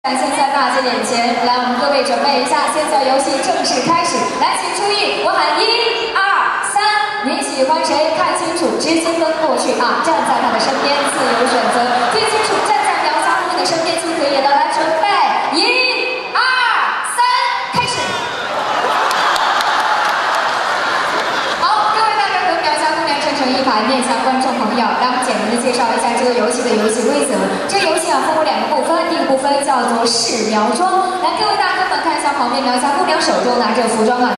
现在大家眼前，来，我们各位准备一下，现在游戏正式开始。来，请注意，我喊1、2、3，你喜欢谁？看清楚，直接跟过去啊！站在他的身边，自由选择。听清楚，站在苗家姑的身边就可以了。来，准备，1、2、3，开始。好，各位大哥和苗家姑娘站成一排，面向观众朋友，来，我们简单的介绍一下这个游戏的游戏规则。这个游戏啊，分为2个部分。 第一个部分叫做试苗装，来，各位大哥们看一下旁边苗家姑娘手中拿着服装啊。